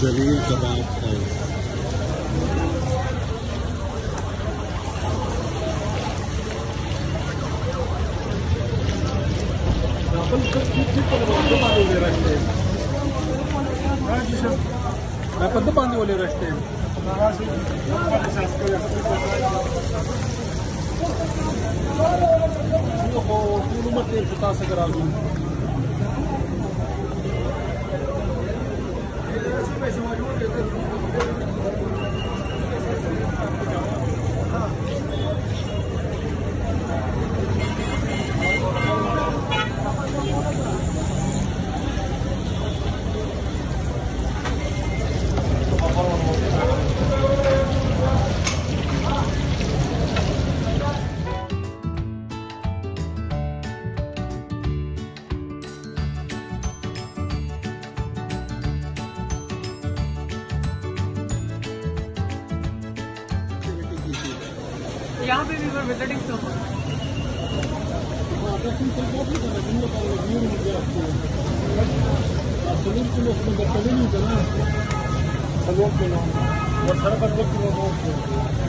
जलील kebab house. Paano wala restaurant? Ako, puno matin sa taas sa garage. यहाँ पे भी वर visiting तो Salud,